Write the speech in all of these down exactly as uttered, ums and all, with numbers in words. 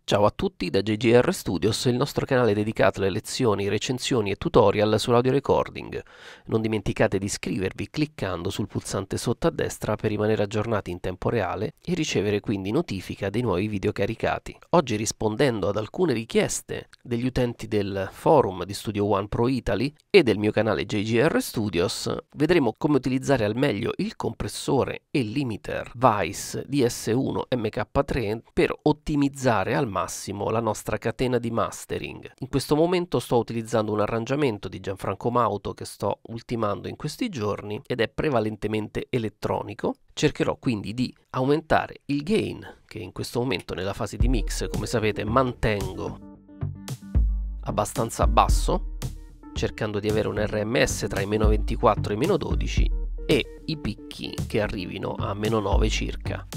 Ciao a tutti da J G R Studios, il nostro canale dedicato alle lezioni, recensioni e tutorial sull'audio recording. Non dimenticate di iscrivervi cliccando sul pulsante sotto a destra per rimanere aggiornati in tempo reale e ricevere quindi notifica dei nuovi video caricati. Oggi, rispondendo ad alcune richieste degli utenti del forum di Studio One Pro Italy e del mio canale J G R Studios, vedremo come utilizzare al meglio il compressore e limiter Vice D S uno M K tre per ottimizzare al massimo la nostra catena di mastering. In questo momento sto utilizzando un arrangiamento di Gianfranco Mauto che sto ultimando in questi giorni ed è prevalentemente elettronico. Cercherò quindi di aumentare il gain, che in questo momento nella fase di mix, come sapete, mantengo abbastanza basso, cercando di avere un R M S tra i meno ventiquattro e i meno dodici e i picchi che arrivino a meno nove circa.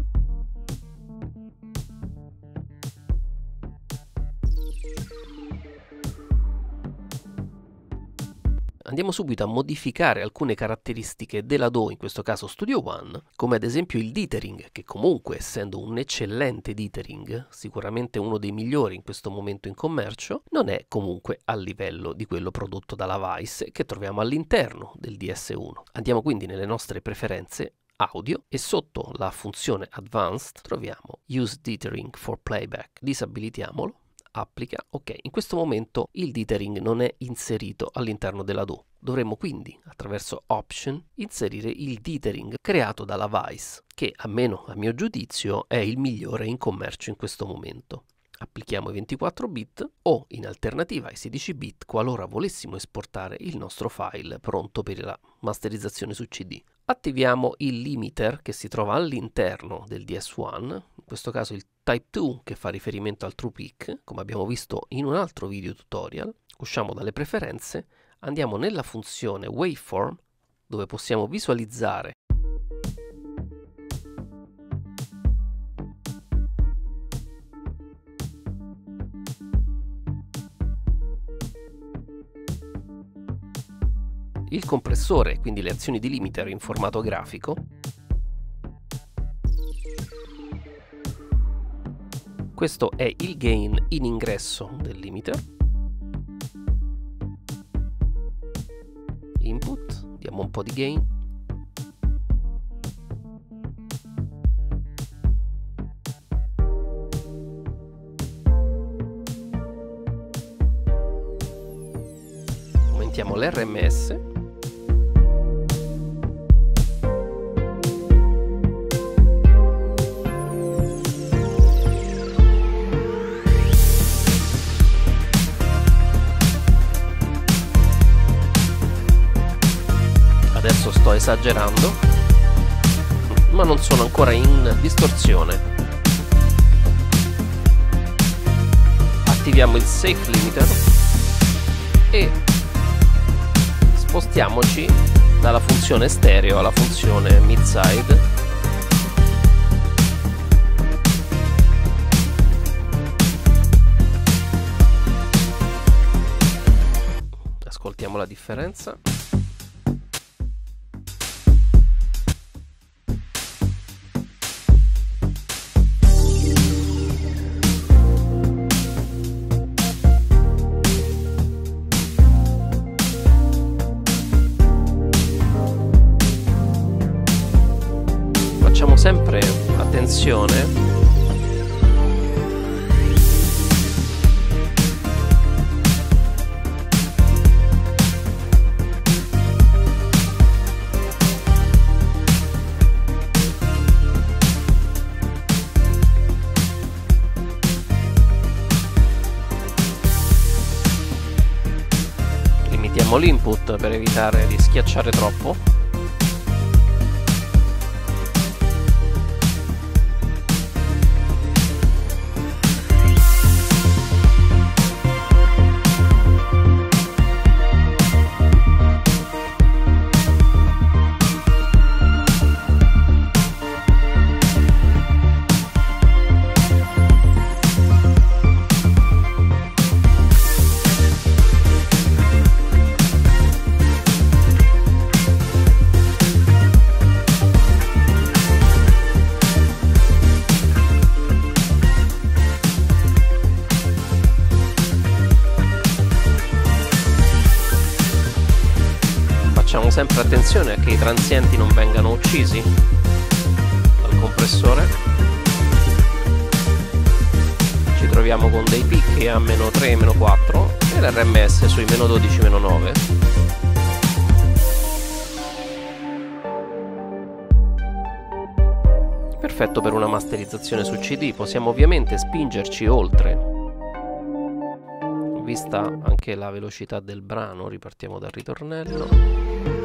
Andiamo subito a modificare alcune caratteristiche della D A W, in questo caso Studio One, come ad esempio il dithering, che comunque, essendo un eccellente dithering, sicuramente uno dei migliori in questo momento in commercio, non è comunque a livello di quello prodotto dalla Vice che troviamo all'interno del D S uno. Andiamo quindi nelle nostre preferenze audio e sotto la funzione Advanced troviamo Use Dithering for Playback. Disabilitiamolo. Applica, ok, in questo momento il dithering non è inserito all'interno della D A W. Dovremmo quindi, attraverso Option, inserire il dithering creato dalla Vice, che almeno a mio giudizio è il migliore in commercio in questo momento. Applichiamo i ventiquattro bit o, in alternativa, i sedici bit qualora volessimo esportare il nostro file pronto per la masterizzazione su C D. Attiviamo il limiter che si trova all'interno del D S uno, in questo caso il Type due che fa riferimento al True Peak, come abbiamo visto in un altro video tutorial. Usciamo dalle preferenze, andiamo nella funzione Waveform, dove possiamo visualizzare il compressore, quindi le azioni di limiter in formato grafico. Questo è il gain in ingresso del limiter. Input, diamo un po' di gain. Aumentiamo l'R M S. Adesso sto esagerando, ma non sono ancora in distorsione. Attiviamo il Safe Limiter e spostiamoci dalla funzione stereo alla funzione mid-side. Ascoltiamo la differenza. Facciamo sempre attenzione limitiamo l'input per evitare di schiacciare troppo. sempre attenzione a che i transienti non vengano uccisi dal compressore. Ci troviamo con dei picchi a meno tre, meno quattro e l'R M S sui meno dodici, meno nove. Perfetto per una masterizzazione su C D. Possiamo ovviamente spingerci oltre. Vista anche la velocità del brano, ripartiamo dal ritornello.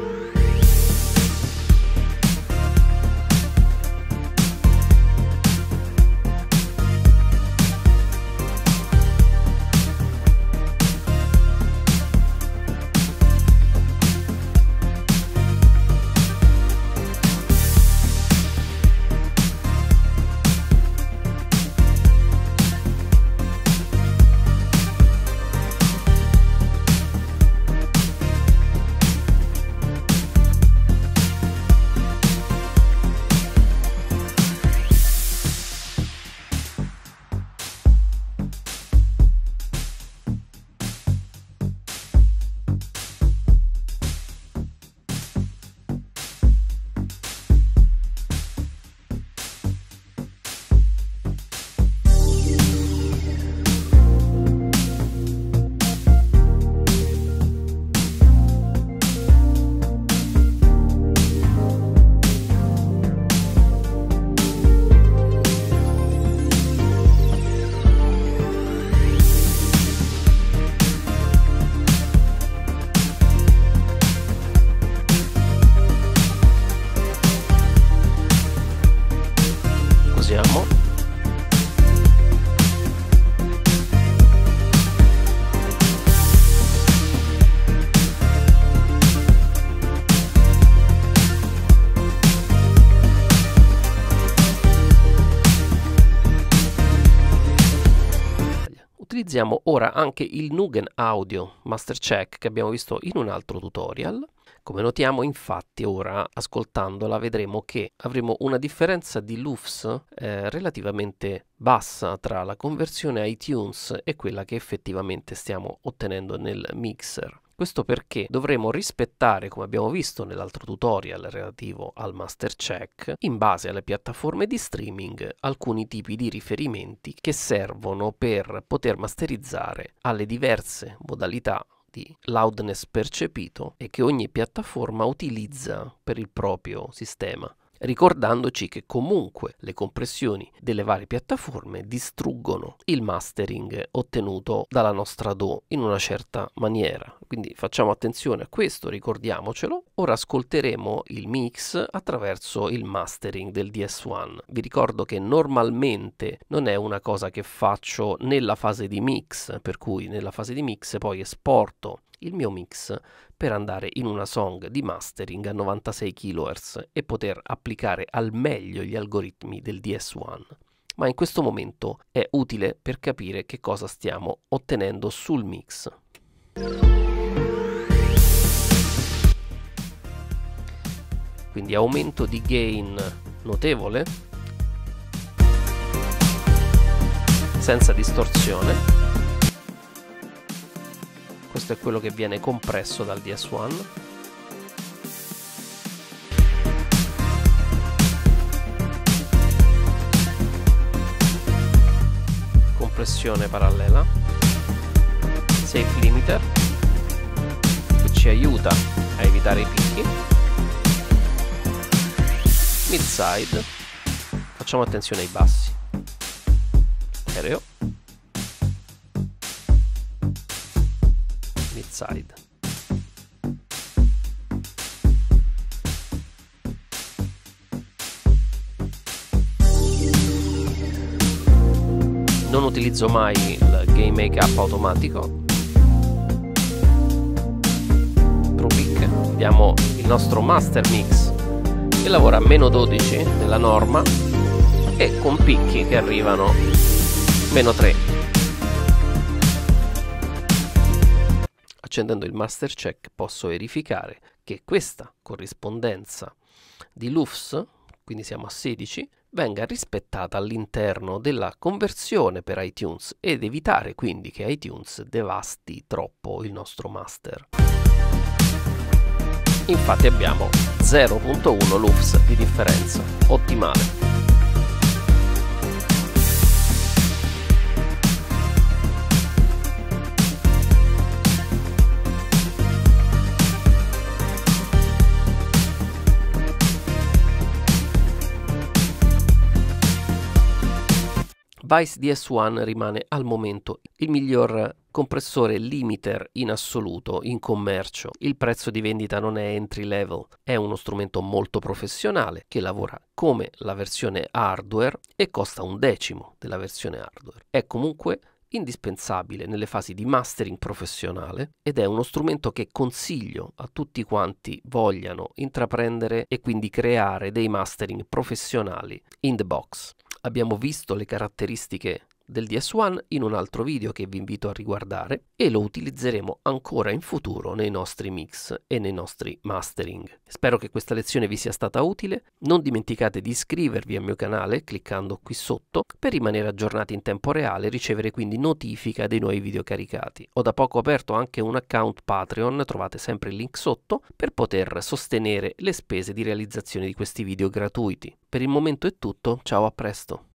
Utilizziamo ora anche il Nugen Audio Master Check che abbiamo visto in un altro tutorial. Come notiamo, infatti, ora ascoltandola vedremo che avremo una differenza di L U F S eh, relativamente bassa tra la conversione iTunes e quella che effettivamente stiamo ottenendo nel mixer. Questo perché dovremo rispettare, come abbiamo visto nell'altro tutorial relativo al Master Check, in base alle piattaforme di streaming, alcuni tipi di riferimenti che servono per poter masterizzare alle diverse modalità di loudness percepito e che ogni piattaforma utilizza per il proprio sistema, ricordandoci che comunque le compressioni delle varie piattaforme distruggono il mastering ottenuto dalla nostra D A W in una certa maniera. Quindi facciamo attenzione a questo, ricordiamocelo. Ora ascolteremo il mix attraverso il mastering del D S uno. Vi ricordo che normalmente non è una cosa che faccio nella fase di mix, per cui nella fase di mix poi esporto il mio mix per andare in una song di mastering a novantasei chilohertz e poter applicare al meglio gli algoritmi del D S uno. Ma in questo momento è utile per capire che cosa stiamo ottenendo sul mix. Quindi aumento di gain notevole, senza distorsione. Questo è quello che viene compresso dal D S uno. Compressione parallela. Safe limiter, che ci aiuta a evitare i picchi. Mid-side. Facciamo attenzione ai bassi. Stereo. Mid-side. Non utilizzo mai il gain make-up automatico. True peak. Vediamo il nostro master mix che lavora a meno dodici nella norma e con picchi che arrivano a meno tre. Accendendo il Master Check posso verificare che questa corrispondenza di L U F S, quindi siamo a sedici, venga rispettata all'interno della conversione per iTunes ed evitare quindi che iTunes devasti troppo il nostro master. Infatti abbiamo zero virgola uno lux di differenza, ottimale. Vice D S uno rimane al momento il miglior compressore limiter in assoluto in commercio. Il prezzo di vendita non è entry level, è uno strumento molto professionale che lavora come la versione hardware e costa un decimo della versione hardware. È comunque indispensabile nelle fasi di mastering professionale ed è uno strumento che consiglio a tutti quanti vogliano intraprendere e quindi creare dei mastering professionali in the box. Abbiamo visto le caratteristiche del D S uno in un altro video che vi invito a riguardare e lo utilizzeremo ancora in futuro nei nostri mix e nei nostri mastering. Spero che questa lezione vi sia stata utile. Non dimenticate di iscrivervi al mio canale cliccando qui sotto per rimanere aggiornati in tempo reale e ricevere quindi notifica dei nuovi video caricati. Ho da poco aperto anche un account Patreon, trovate sempre il link sotto, per poter sostenere le spese di realizzazione di questi video gratuiti. Per il momento è tutto, ciao, a presto!